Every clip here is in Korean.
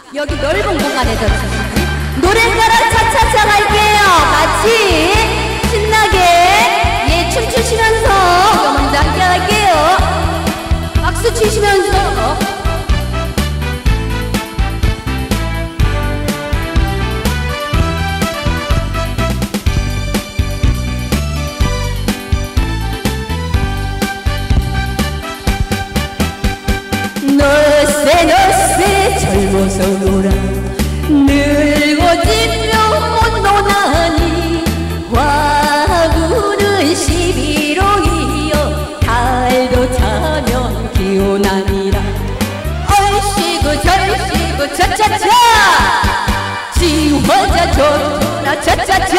여기 넓은 공간에서 노래 따라 차차차 갈게요. 같이 신나게 예 춤추시면서 우리 먼저 함께 할게요. 박수 치시면서 너세 젊어서 놀아 늙어지면 못 노나니 화구는 11호이여 달도 차면 기온아니라 얼씨구 절씨구 차차차 지화자 좋더라 차차차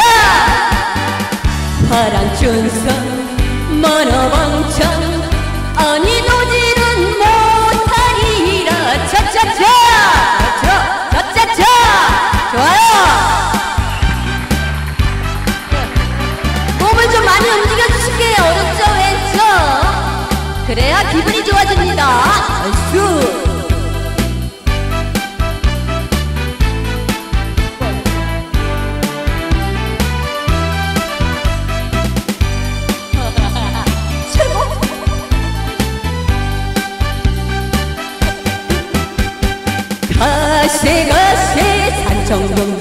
파란 춘선 만화방창 아니 노지는 못하리라 차차차 차차차 좋아요. 몸을 좀 많이 움직여 주실게요. 오른쪽 왼쪽 그래야 기분이 좋아집니다. 얼쑤 가세 산청동